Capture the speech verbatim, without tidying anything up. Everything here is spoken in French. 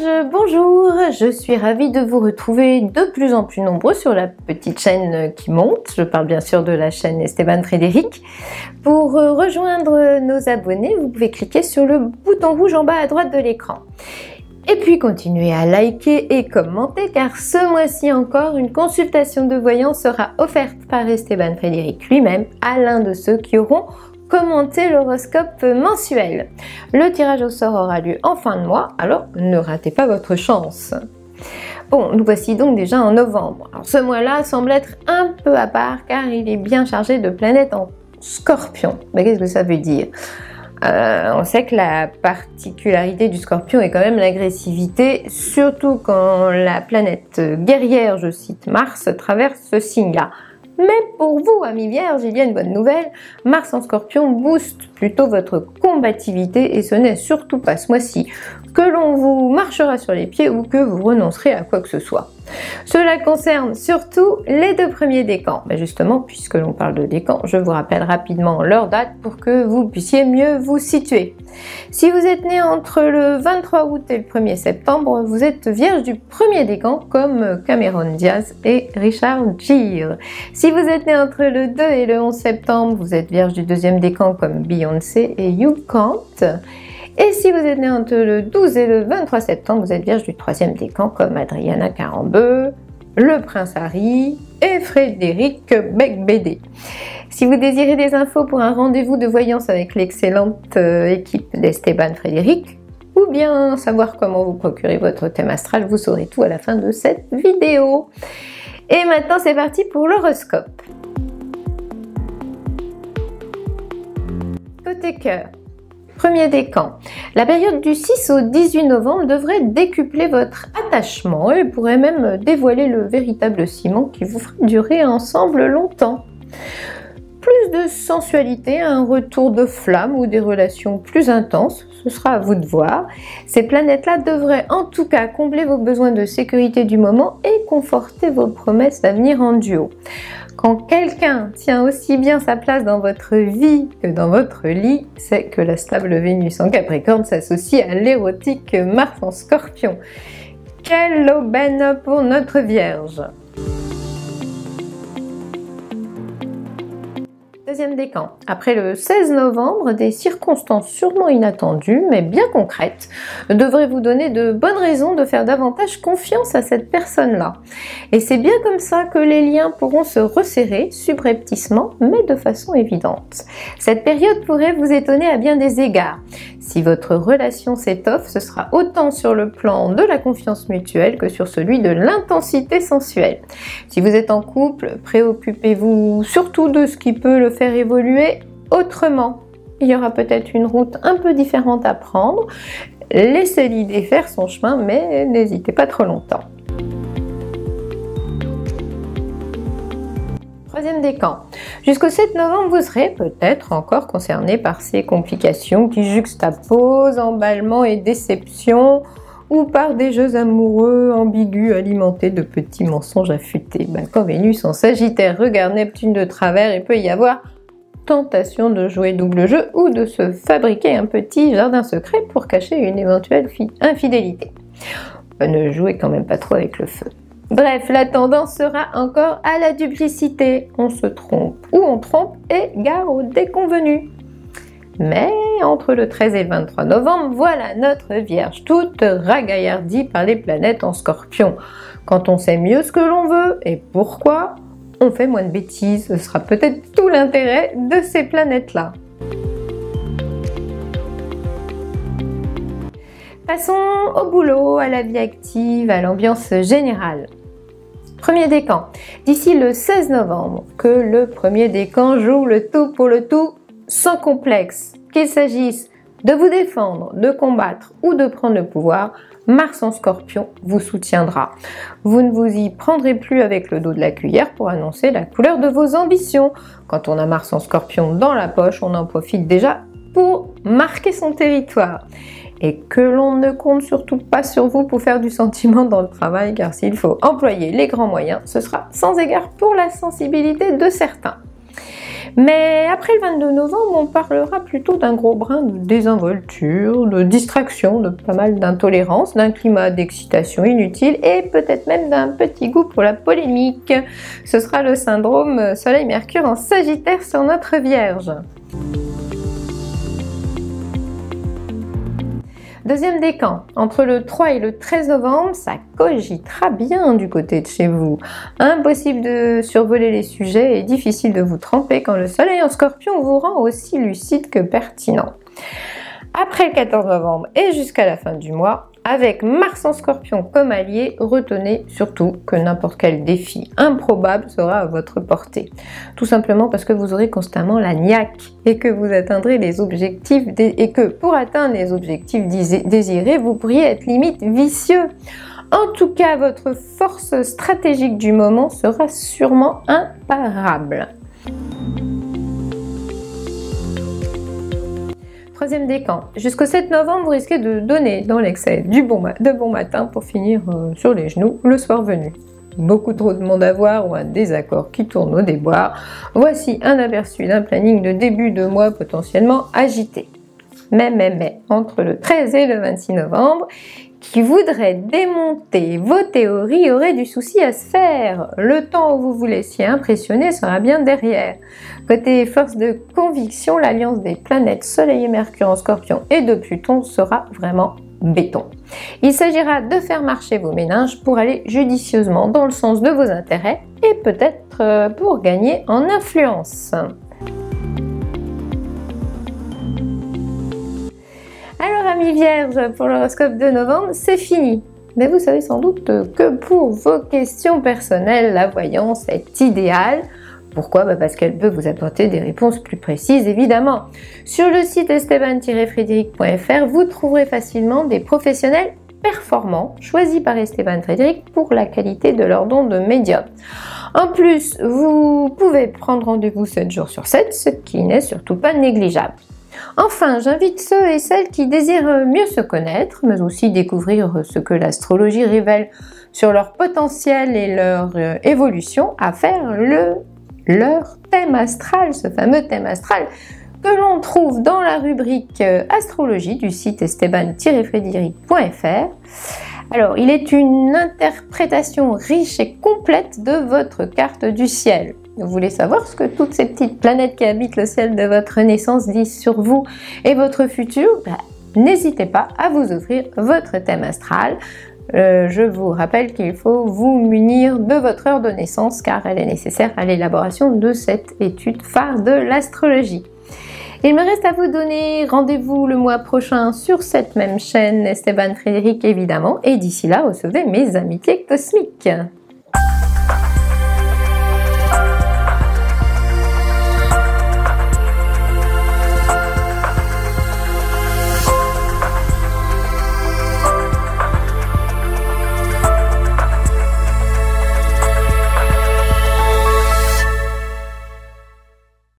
Vierges, bonjour, je suis ravie de vous retrouver de plus en plus nombreux sur la petite chaîne qui monte, je parle bien sûr de la chaîne Esteban Frédéric. Pour rejoindre nos abonnés, vous pouvez cliquer sur le bouton rouge en bas à droite de l'écran. Et puis continuez à liker et commenter car ce mois-ci encore, une consultation de voyance sera offerte par Esteban Frédéric lui-même à l'un de ceux qui auront commenté l'horoscope mensuel. Le tirage au sort aura lieu en fin de mois, alors ne ratez pas votre chance. Bon, nous voici donc déjà en novembre. Alors ce mois-là semble être un peu à part car il est bien chargé de planètes en Scorpion. Mais qu'est-ce que ça veut dire ? Euh, on sait que la particularité du Scorpion est quand même l'agressivité, surtout quand la planète guerrière, je cite Mars, traverse ce signe-là. Mais pour vous, amis Vierges, il y a une bonne nouvelle, Mars en Scorpion booste plutôt votre combativité et ce n'est surtout pas ce mois-ci que l'on vous marchera sur les pieds ou que vous renoncerez à quoi que ce soit. Cela concerne surtout les deux premiers décans. Mais justement, puisque l'on parle de décans, je vous rappelle rapidement leur date pour que vous puissiez mieux vous situer. Si vous êtes né entre le vingt-trois août et le premier septembre, vous êtes Vierge du premier décan comme Cameron Diaz et Richard Gere. Si vous êtes né entre le deux et le onze septembre, vous êtes Vierge du deuxième décan comme Beyoncé et Hugh Grant. Et si vous êtes né entre le douze et le vingt-trois septembre, vous êtes Vierge du troisième décan comme Adriana Carambeu, le Prince Harry et Frédéric Becbédé. Si vous désirez des infos pour un rendez-vous de voyance avec l'excellente équipe d'Esteban Frédéric, ou bien savoir comment vous procurer votre thème astral, vous saurez tout à la fin de cette vidéo. Et maintenant c'est parti pour l'horoscope. Côté cœur. Premier décan. La période du six au dix-huit novembre devrait décupler votre attachement et pourrait même dévoiler le véritable ciment qui vous fera durer ensemble longtemps. Plus de sensualité, un retour de flamme ou des relations plus intenses, ce sera à vous de voir. Ces planètes-là devraient en tout cas combler vos besoins de sécurité du moment et conforter vos promesses d'avenir en duo. Quand quelqu'un tient aussi bien sa place dans votre vie que dans votre lit, c'est que la stable Vénus en Capricorne s'associe à l'érotique Mars en Scorpion. Quelle aubaine pour notre Vierge! Deuxième décan. Après le seize novembre, des circonstances sûrement inattendues, mais bien concrètes, devraient vous donner de bonnes raisons de faire davantage confiance à cette personne-là. Et c'est bien comme ça que les liens pourront se resserrer, subrepticement, mais de façon évidente. Cette période pourrait vous étonner à bien des égards. Si votre relation s'étoffe, ce sera autant sur le plan de la confiance mutuelle que sur celui de l'intensité sensuelle. Si vous êtes en couple, préoccupez-vous surtout de ce qui peut le faire évoluer autrement. Il y aura peut-être une route un peu différente à prendre. Laissez l'idée faire son chemin, mais n'hésitez pas trop longtemps. Troisième décan. Jusqu'au sept novembre, vous serez peut-être encore concerné par ces complications qui juxtaposent emballement et déception ou par des jeux amoureux ambigus alimentés de petits mensonges affûtés. Ben, quand Vénus en Sagittaire regarde Neptune de travers, il peut y avoir tentation de jouer double jeu ou de se fabriquer un petit jardin secret pour cacher une éventuelle infidélité. Ben, ne jouez quand même pas trop avec le feu. Bref, la tendance sera encore à la duplicité. On se trompe ou on trompe et gare au déconvenu. Mais entre le treize et le vingt-trois novembre, voilà notre Vierge toute ragaillardie par les planètes en Scorpion. Quand on sait mieux ce que l'on veut et pourquoi, on fait moins de bêtises. Ce sera peut-être tout l'intérêt de ces planètes-là. Passons au boulot, à la vie active, à l'ambiance générale. Premier décan. D'ici le seize novembre, que le premier décan joue le tout pour le tout sans complexe. Qu'il s'agisse de vous défendre, de combattre ou de prendre le pouvoir, Mars en Scorpion vous soutiendra. Vous ne vous y prendrez plus avec le dos de la cuillère pour annoncer la couleur de vos ambitions. Quand on a Mars en Scorpion dans la poche, on en profite déjà pour marquer son territoire. Et que l'on ne compte surtout pas sur vous pour faire du sentiment dans le travail, car s'il faut employer les grands moyens, ce sera sans égard pour la sensibilité de certains. Mais après le vingt-deux novembre, on parlera plutôt d'un gros brin de désinvolture, de distraction, de pas mal d'intolérance, d'un climat d'excitation inutile et peut-être même d'un petit goût pour la polémique. Ce sera le syndrome Soleil-Mercure en Sagittaire sur notre Vierge. Deuxième décan, entre le trois et le treize novembre, ça cogitera bien du côté de chez vous. Impossible de survoler les sujets et difficile de vous tromper quand le soleil en Scorpion vous rend aussi lucide que pertinent. Après le quatorze novembre et jusqu'à la fin du mois, avec Mars en Scorpion comme allié, retenez surtout que n'importe quel défi improbable sera à votre portée. Tout simplement parce que vous aurez constamment la niaque et que vous atteindrez les objectifs et que pour atteindre les objectifs désirés, vous pourriez être limite vicieux. En tout cas, votre force stratégique du moment sera sûrement imparable. Troisième décan, jusqu'au sept novembre, vous risquez de donner dans l'excès du bon de bon matin pour finir euh, sur les genoux le soir venu. Beaucoup trop de monde à voir ou un désaccord qui tourne au déboire. Voici un aperçu d'un planning de début de mois potentiellement agité. Mais, mais, mais, entre le treize et le vingt-six novembre, qui voudrait démonter vos théories aurait du souci à se faire. Le temps où vous vous laissiez impressionner sera bien derrière. Côté force de conviction, l'alliance des planètes Soleil et Mercure en Scorpion et de Pluton sera vraiment béton. Il s'agira de faire marcher vos méninges pour aller judicieusement dans le sens de vos intérêts et peut-être pour gagner en influence. Alors amis Vierges, pour l'horoscope de novembre, c'est fini. Mais vous savez sans doute que pour vos questions personnelles, la voyance est idéale. Pourquoi? Bah parce qu'elle peut vous apporter des réponses plus précises, évidemment. Sur le site esteban tiret frédéric point f r, vous trouverez facilement des professionnels performants choisis par Esteban Frédéric pour la qualité de leur don de médium. En plus, vous pouvez prendre rendez-vous sept jours sur sept, ce qui n'est surtout pas négligeable. Enfin, j'invite ceux et celles qui désirent mieux se connaître, mais aussi découvrir ce que l'astrologie révèle sur leur potentiel et leur euh, évolution, à faire le, leur thème astral, ce fameux thème astral que l'on trouve dans la rubrique euh, astrologie du site esteban tiret frédéric point f r. Alors, il est une interprétation riche et complète de votre carte du ciel. Vous voulez savoir ce que toutes ces petites planètes qui habitent le ciel de votre naissance disent sur vous et votre futur? Ben, n'hésitez pas à vous offrir votre thème astral. Euh, je vous rappelle qu'il faut vous munir de votre heure de naissance car elle est nécessaire à l'élaboration de cette étude phare de l'astrologie. Il me reste à vous donner rendez-vous le mois prochain sur cette même chaîne, Esteban Frédéric évidemment, et d'ici là, recevez mes amitiés cosmiques.